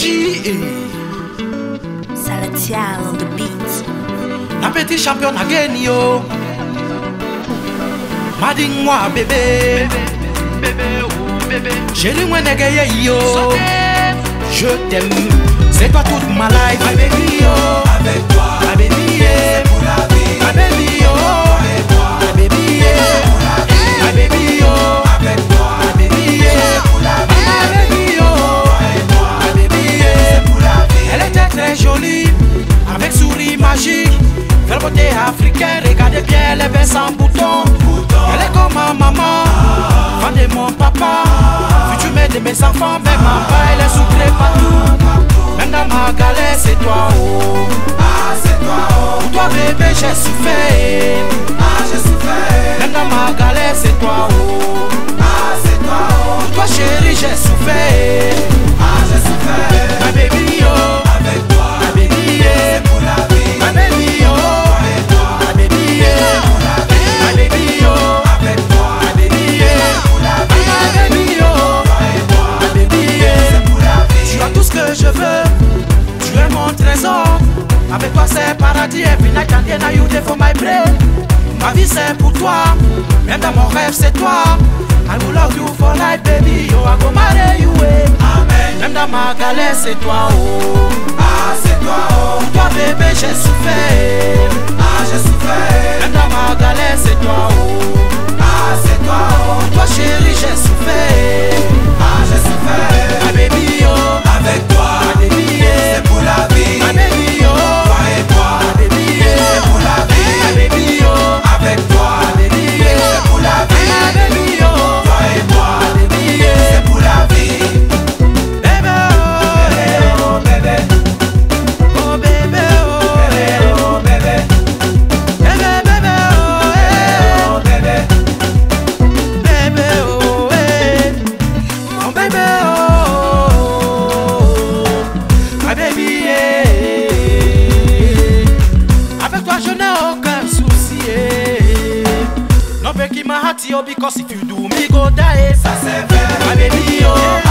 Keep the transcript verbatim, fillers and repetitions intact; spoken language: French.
Magie. Salatiel on the beat. La petite championne a gagné yo. Mading-moi bébé. Bébé, oh bébé. J'ai lu moi négayé yo. Je t'aime. C'est toi toute ma life. My baby yo. Avec toi. My baby yeah. Pour la vie. My baby yo. Et moi. My baby yeah. Pour la vie. My baby yo. Avec toi. My baby yeah. Pour la vie. My baby yo. Et moi. My baby yeah. Pour la vie. Elle était très jolie, avec sourire magique. Belle beauté africaine, regardez bien, elle est belle sans bouton. Elle est comme ma maman, fan de mon papa. Futur mère de mes enfants, même ma papa, elle est sucrée partout. Même dans ma galère, c'est toi, oh. Ah, c'est toi, oh. Pour toi, bébé, j'ai souffert. Ah, j'ai souffert. Même dans ma galère, c'est toi, oh. Ah, c'est toi, oh. Pour toi, chérie, j'ai souffert. Ah, j'ai souffert. My baby, oh. Avec toi. My baby, yeah. Pour la vie. My baby, oh. Et toi. My baby, yeah. Pour la vie. My baby, oh. Avec toi. My baby, yeah. Pour la vie. My baby, oh. Et moi. My baby, yeah. Pour la vie. Tu as tout ce que je veux. Tu es mon trésor. Avec toi, c'est paradis. Every night and day, now you there for my brain. Ma vie, c'est pour toi. Même dans mon rêve, c'est toi. I will love you for life, baby. Yo, I go marry you, eh. Amen. Même dans ma galère, c'est toi, oh. Ah, c'est toi, oh. Pour toi, bébé, j'ai souffert. Ah, j'ai souffert. Même dans ma galère, c'est toi, oh. Ah, c'est toi, oh. Pour toi, chérie, j'ai souffert. Ah, j'ai souffert. My baby, oh. Avec toi. My baby, yeah. C'est pour la vie. My baby, oh. Toi et moi. My baby, yeah. C'est pour la vie. My baby, oh. Avec toi. My baby, yeah. C'est pour la vie. My baby, oh. Toi et moi. My baby, yeah. C'est pour la vie. Baby, oh. Bébé, oh bébé. Oh, baby, oh. Bébé, oh bébé. Baby, baby, oh, eh. Oh bébé. Baby, oh, eh. Oh, baby, oh. My baby, yeah. Avec toi, je n'ai aucun souci, eh. No breaking my heart, yo, because if you do me go die. Ça c'est vrai. My baby, oh.